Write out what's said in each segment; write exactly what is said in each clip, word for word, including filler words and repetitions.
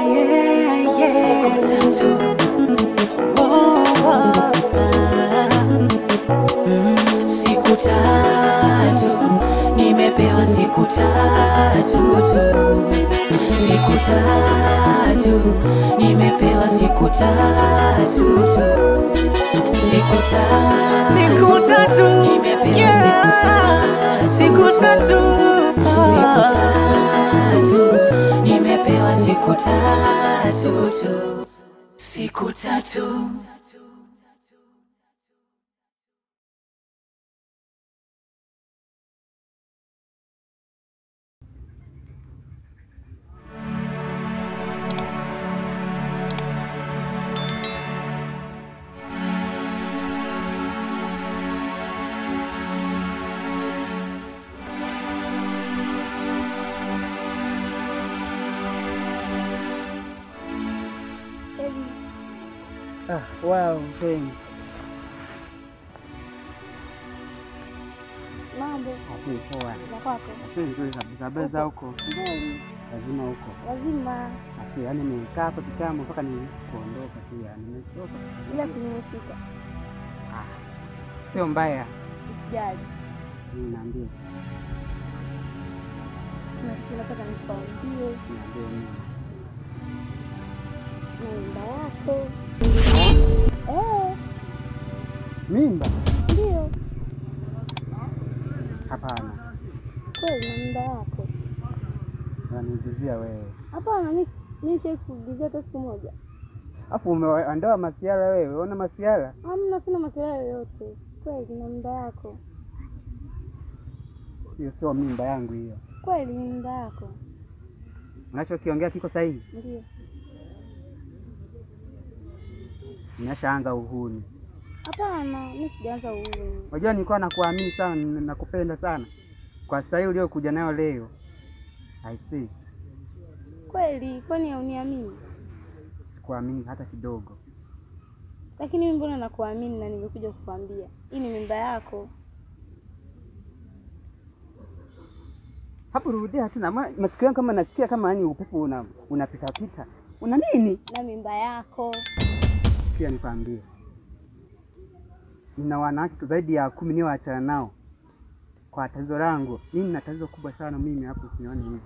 yeah, yeah. Siku tatu. Oh, oh, mm. Siku tatu. Nimepewa siku tatu tu. Siku tatu. Nimepewa siku tatu tu. Siku tatu. Siku tatu. Nimepewa siku tatu. Siku tatu. Siku tatu. Nimepewa siku tatu tu. Siku tatu. Ah, wow, thanks. Mambo. Hapo poa. Na kwako? Hapo nzuri kabisa. Habari za huko? Nzuri. Lazima huko. Lazima. Asi, yani nimekaa hapo kitambo mpaka nilikuondoka tu yani. Nimechoka. Ila si nimefika. Ah. Sio mbaya. Usijali. Niambie. Na tunataka nikwambie. Niambie nini? Mimba yako. Eh. Mimba? Ndio. Hapana. Kweli na mimba yako. Unanizia wewe. Hapana, mimi mimi sikujizia hata siku moja. Hapo umeandaa masiala wewe. Unaona masiala? Hamna, sina masuala yoyote. Kweli na mimba yako. Hiyo sio mimba yangu hiyo. Kweli ni mimba yako. Unachokiongea kiko sahihi? Ndio. Nimeshaanza uhuni. Hapana, mimi sijaanza uhuni. Unajua nilikuwa nakuamini sana, nakupenda sana. Kwa staili uliokuja nayo leo. I see. Kweli, kwani uniamini? Sikuamini hata kidogo. Lakini mimi mbona nakuamini na nimekuja kukwambia. Hii ni mimba yako. Hapo rudia tena. Masikio yangu kama nasikia kama yani upepo una unapita pita. Una nini? Na mimba yako. Pia nikwambie. Nina wanawake zaidi ya kumi nio achana nao. Kwa tatizo langu, mimi nina tatizo kubwa sana mimi hapo usinione hivi.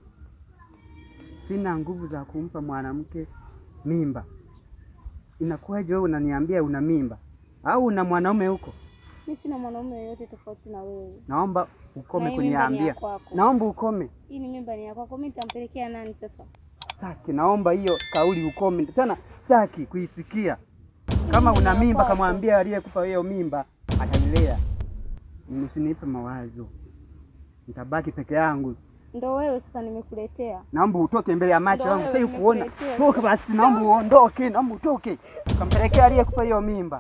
Sina nguvu za kumpa mwanamke mimba. Inakuwaje wewe unaniambia una mimba? Au una mwanaume huko? Mimi sina mwanaume yoyote tofauti na wewe. Naomba ukome kuniambia. Naomba ukome. Hii ni mimba ni ya kwako. Mimi nitampelekea nani sasa? Sitaki, naomba hiyo kauli ukome. Tena sitaki kuisikia. Kama una mimba kamwambia aliyekupa hiyo mimba atanilea. Usinipe mawazo. Nitabaki peke yangu. Ndio wewe sasa nimekuletea. Naomba utoke mbele ya macho yangu sasa kuona. Toka basi, naomba uondoke, naomba utoke. Kampelekea aliyekupa hiyo mimba.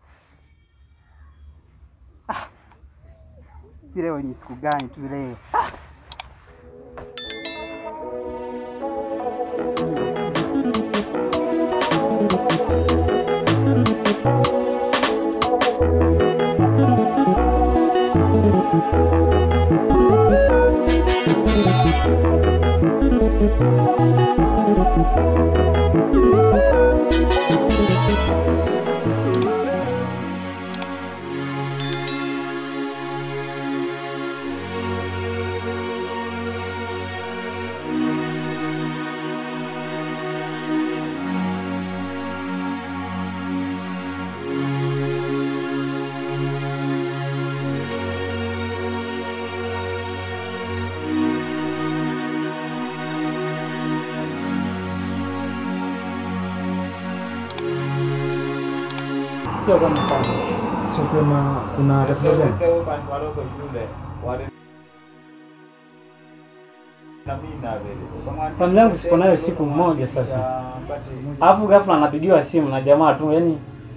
Ah. Si leo ni siku gani tu leo? Ah. Sio kama sana. Sio kama kuna tatizo gani? Familia yangu sipo nayo siku moja sasa. Alafu ghafla anapigiwa simu na jamaa tu, yani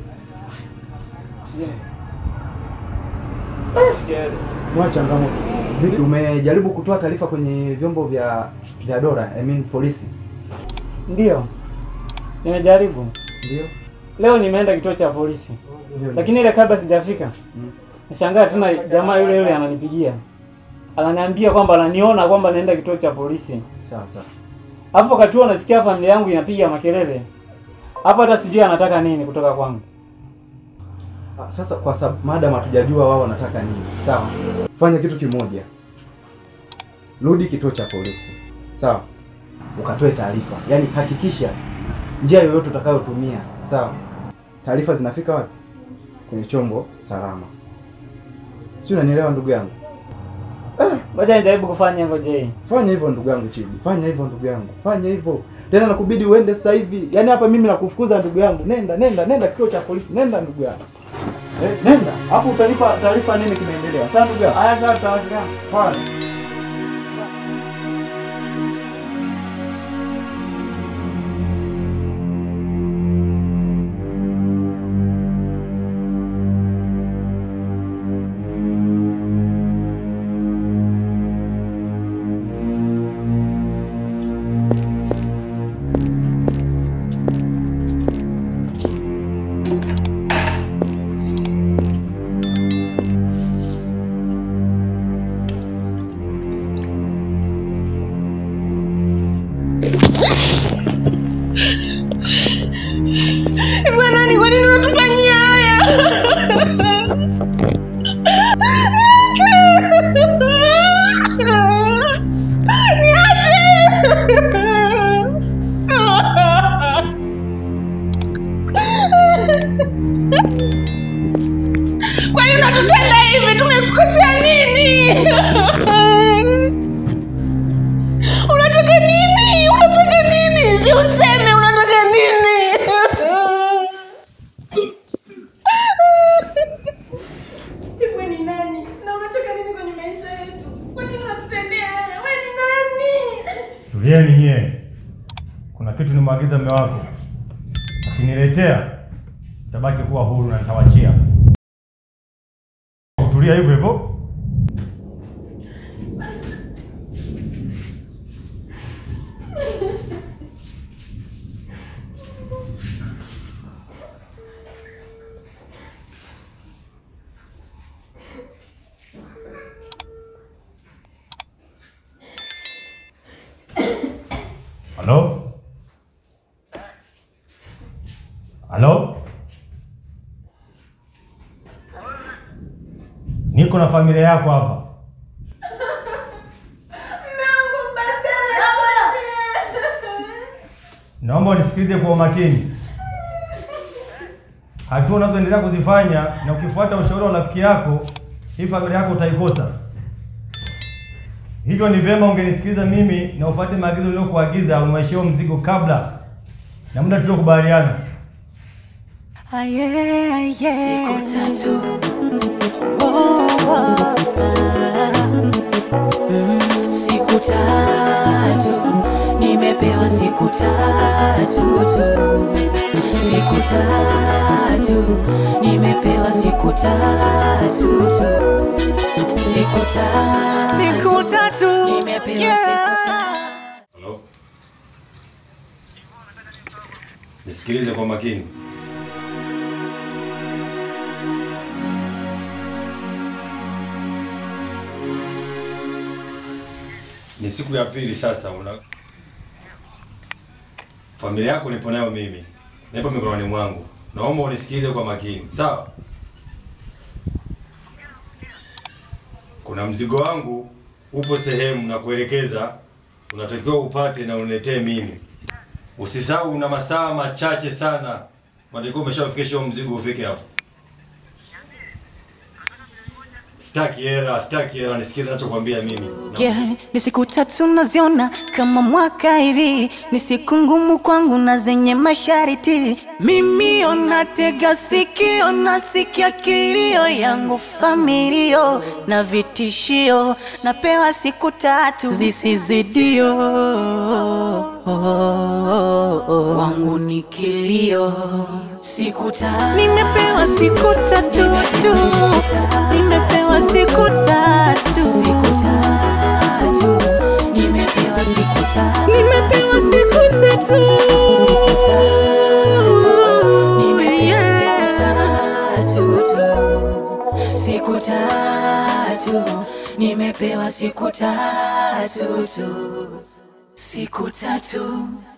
Mwacha changamoto. Vipi, umejaribu kutoa taarifa kwenye vyombo vya vya dola, I mean polisi? Ndio. Nimejaribu. Ndio. Leo nimeenda kituo cha polisi. Ndio. Lakini ile kabla sijafika, mm. Nashangaa tena jamaa yule yule ananipigia. Ananiambia kwamba ananiona kwamba naenda kituo cha polisi. Sawa sawa. Hapo wakati huo nasikia familia yangu inapiga makelele. Hapo hata sijui anataka nini kutoka kwangu. Sasa kwa sababu madam hatujajua wao wanataka nini. Sawa. Fanya kitu kimoja. Rudi kituo cha polisi. Sawa. Ukatoe taarifa. Yaani hakikisha njia yoyote utakayotumia, sawa? Taarifa zinafika wapi? Kwenye chombo salama. Si unanielewa ndugu yangu? Eh, ngoja nijaribu kufanya hivyo je. Fanya hivyo ndugu yangu Chidi. Fanya hivyo ndugu yangu. Fanya hivyo. Tena nakubidi uende sasa hivi. Yaani hapa mimi nakufukuza ndugu yangu. Nenda, nenda, nenda kituo cha polisi. Nenda ndugu yangu. Eh, nenda. Hapo utanipa taarifa nini kimeendelea. Sawa ndugu yangu? Haya sawa tutawasiliana. Fanya. Bwana ni kwa nini unatufanyia haya? Kwa nini unatutenda hivi? Tumekukosea nini? Unataka nini? Unataka nini? Si useme unataka nini? Wewe ni nani? Na unataka nini kwenye maisha yetu? Kwa nini unatutendea haya? Wewe ni nani? Tulieni nyie. Kuna kitu nimwagiza mume wako. Ukiniletea tabaki kuwa huru na nitawachia. Tulia hivyo hivyo. Halo? Halo? Niko na familia yako hapa. Mungu basi anataka. Naomba unisikilize kwa umakini. Hatua unazoendelea kuzifanya na ukifuata ushauri wa rafiki yako, hii familia yako utaikosa. Hivyo ni vema ungenisikiliza mimi na ufuate maagizo niliyokuagiza, uniwashie mzigo kabla na muda tuliokubaliana. Aye, aye. Siku tatu. Oh, oh. Mm, siku tatu. Nimepewa siku tatu tu. Siku tatu. Nimepewa siku tatu tu. Siku tatu. Siku tatu. Nimepewa yeah. Siku tatu. Hello? Nisikilize kwa makini. Ni siku ya pili sasa una familia yako nipo nayo mimi. Nipo mikononi mwangu. Naomba unisikilize kwa makini. Sawa? Kuna mzigo wangu upo sehemu na kuelekeza, unatakiwa upate na uniletee mimi. Usisahau una masaa machache sana. Unatakiwa umeshafikisha mzigo ufike hapo. Staki hela, staki hela, nisikize ninachokuambia mimi. Yeah, ni siku tatu naziona kama mwaka hivi. Ni siku ngumu kwangu na zenye masharti. Mimi onatega sikio nasikia kilio yangu familio na vitishio. Napewa siku tatu zisizidio. Kwangu ni kilio. Siku tatu. Nimepewa siku tatu tu. Nimepewa siku tatu. Siku tatu. Nimepewa siku tatu. Nimepewa siku tatu. Siku tatu. Nimepewa siku tatu. Siku tatu. Nimepewa siku tatu tu. siku tatu.